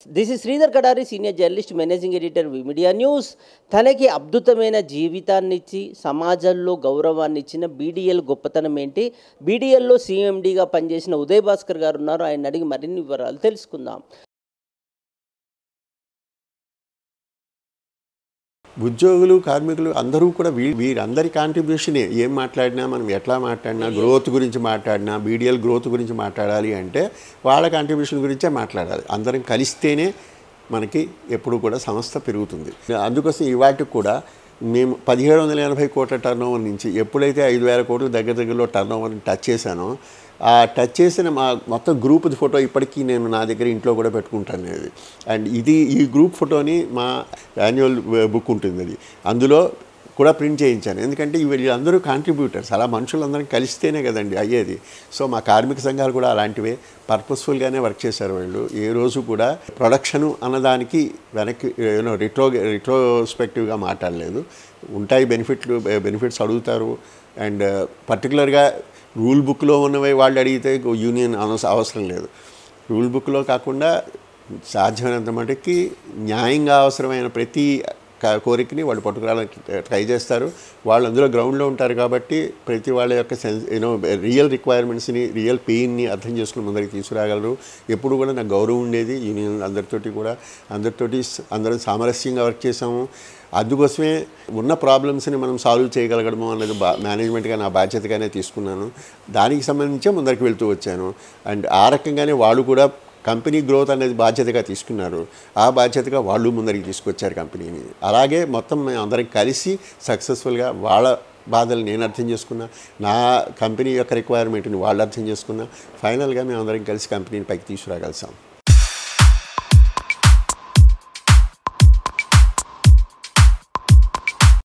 This is Sridhar Kadari, senior journalist, managing editor media news. తనకి అద్భుతమైన జీవితాన్నిచ్చి సమాజంలో గౌరవాన్ని ఇచ్చిన బీడీఎల్ గొప్పతనం ఏంటి? బీడీఎల్లో సీఎండీగా పనిచేసిన ఉదయ్ భాస్కర్ గారు ఉన్నారు. ఆయన అడిగి మరిన్ని వివరాలు తెలుసుకుందాం. ఉద్యోగులు, కార్మికులు అందరూ కూడా వీరందరి కాంట్రిబ్యూషనే. ఏం మాట్లాడినా, మనం ఎట్లా మాట్లాడినా, గ్రోత్ గురించి మాట్లాడినా, బీడీఎల్ గ్రోత్ గురించి మాట్లాడాలి అంటే వాళ్ళ కాంట్రిబ్యూషన్ గురించే మాట్లాడాలి. అందరం కలిస్తేనే మనకి ఎప్పుడు కూడా సంస్థ పెరుగుతుంది. అందుకోసం ఇవాటికి కూడా మేము 1780 కోట్ల టర్న్ ఓవర్ నుంచి ఎప్పుడైతే 5000 కోట్లు దగ్గరలో టర్న్ ఓవర్ని టచ్ చేశానో, ఆ టచ్ చేసిన మా మొత్తం గ్రూప్ ఫోటో ఇప్పటికీ నేను నా దగ్గర ఇంట్లో కూడా పెట్టుకుంటాను. అది అండ్ ఈ గ్రూప్ ఫోటోని మా యాన్యువల్ బుక్ ఉంటుంది, అది అందులో కూడా ప్రింట్ చేయించాను. ఎందుకంటే వీళ్ళందరూ కాంట్రిబ్యూటర్స్, అలా మనుషులందరం కలిస్తేనే కదండి అయ్యేది. సో మా కార్మిక సంఘాలు కూడా అలాంటివే పర్పస్ఫుల్గానే వర్క్ చేశారు. వాళ్ళు ఏ రోజు కూడా ప్రొడక్షను అన్నదానికి వెనక్కి రిట్రోస్పెక్టివ్గా మాట్లాడలేదు. ఉంటాయి బెనిఫిట్స్ అడుగుతారు. అండ్ పర్టికులర్గా రూల్ బుక్లో ఉన్నవి వాళ్ళు అడిగితే యూనియన్ అవసరం లేదు. రూల్ బుక్లో కాకుండా సాధ్యమైనంత మటుకి న్యాయంగా అవసరమైన ప్రతి కోరికని వాళ్ళు పట్టుకురావడానికి ట్రై చేస్తారు. వాళ్ళు అందులో గ్రౌండ్లో ఉంటారు కాబట్టి ప్రతి వాళ్ళ యొక్క రియల్ రిక్వైర్మెంట్స్ని, రియల్ పెయిన్ని అర్థం చేసుకుని ముందరికి తీసుకురాగలరు. ఎప్పుడు కూడా నాకు గౌరవం ఉండేది యూనియన్ అందరితోటి అందరం సామరస్యంగా వర్క్ చేసాము. అందుకోసమే ఉన్న ప్రాబ్లమ్స్ని మనం సాల్వ్ చేయగలగడము అన్నది మేనేజ్మెంట్గా నా బాధ్యతగానే తీసుకున్నాను. దానికి సంబంధించే ముందరికి వెళ్తూ వచ్చాను. అండ్ ఆ రకంగానే వాళ్ళు కూడా కంపెనీ గ్రోత్ అనేది బాధ్యతగా తీసుకున్నారు. ఆ బాధ్యతగా వాళ్ళు ముందరికి తీసుకొచ్చారు కంపెనీని. అలాగే మొత్తం మేము అందరం కలిసి సక్సెస్ఫుల్గా వాళ్ళ బాధలు నేను అర్థం చేసుకున్నా, నా కంపెనీ యొక్క రిక్వైర్మెంట్ని వాళ్ళు అర్థం చేసుకున్నా, ఫైనల్గా మేము అందరం కలిసి కంపెనీని పైకి తీసుకురాగలిసాం.